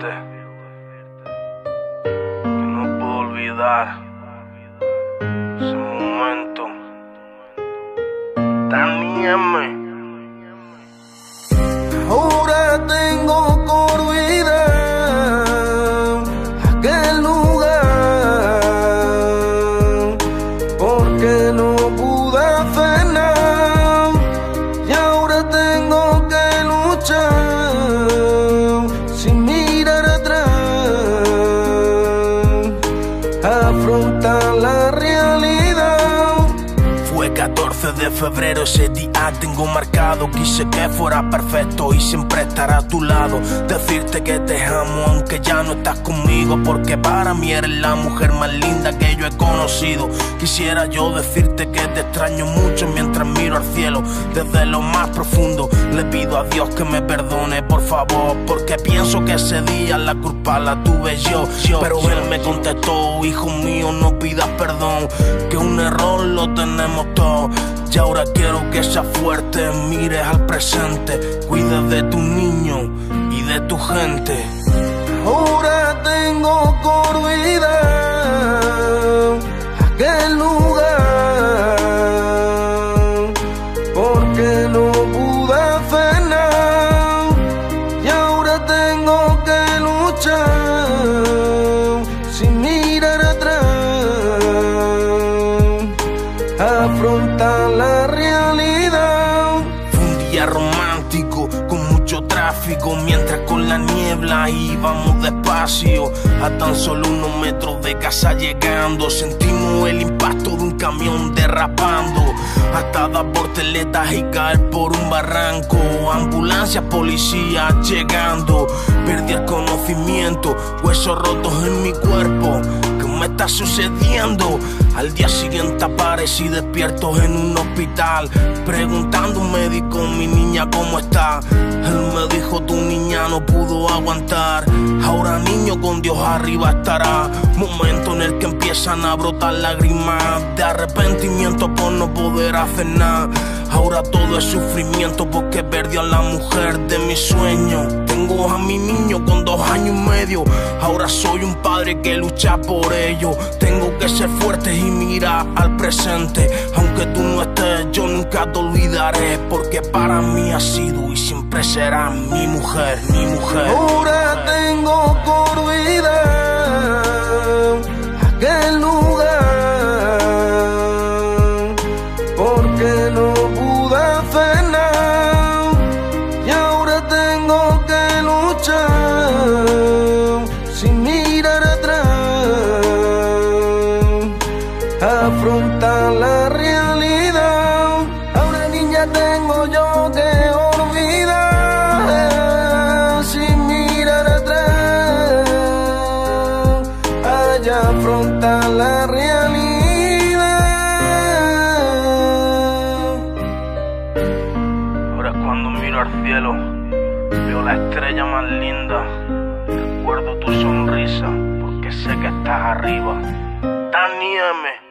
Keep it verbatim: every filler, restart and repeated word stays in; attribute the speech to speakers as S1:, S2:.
S1: decirte que no puedo olvidar ese momento. Daníame.
S2: Ahora tengo que olvidar aquel lugar, porque no pude hacer nada, y ahora tengo que luchar sin mirar atrás, afrontar la realidad.
S1: Fue catorce de febrero, ese día tengo marcado. Quise que fuera perfecto y siempre estar a tu lado. Decirte que te amo aunque ya no estás conmigo, porque para mí eres la mujer más linda que yo he conocido. Quisiera yo decirte que te extraño mucho mientras miro al cielo. Desde lo más profundo le pido a Dios que me perdone, por favor, porque pienso que ese día la culpa la tuve yo, yo Pero yo, él me contestó: hijo mío, no pidas perdón, que un error lo tenemos todos. Y ahora quiero que seas fuerte, mires al presente, cuides de tu niño y de tu gente.
S2: Ahora tengo que olvidar aquel lugar, porque no pude hacer nada, y ahora tengo que luchar sin mirar atrás, afrontar la realidad.
S1: Fue un día romántico con mucho tráfico, mientras con la niebla íbamos despacio. A tan solo unos metros de casa llegando, sentimos el impacto de un camión derrapando hasta dar porteletas y caer por un barranco. Ambulancias, policías llegando. Perdí el conocimiento, huesos rotos en mi cuerpo. ¿Qué me está sucediendo? Al día siguiente aparecí despierto en un hospital, preguntando a un médico: mi niña, ¿cómo está? Él me dijo: tu niña no pudo aguantar, ahora niño con Dios arriba estará. Momento en el que empiezan a brotar lágrimas de arrepentimiento por no poder hacer nada. Ahora todo es sufrimiento porque perdí a la mujer de mi sueño. Tengo a mi niño con dos años y medio, ahora soy un padre que lucha por ello. Tengo que ser fuerte y mirar al presente, aunque tú no estés, yo nunca te olvidaré, porque para mí has sido y siempre será mi mujer, mi mujer.
S2: Ahora tengo que olvidar aquel lugar, porque no pude hacer nada, y ahora tengo que luchar sin mirar atrás, afrontar la realidad. Ahora niña tengo yo que olvidar sin mirar atrás, allá afrontar la realidad.
S1: Ahora cuando miro al cielo veo la estrella más linda, recuerdo tu sonrisa porque sé que estás arriba. Daníame.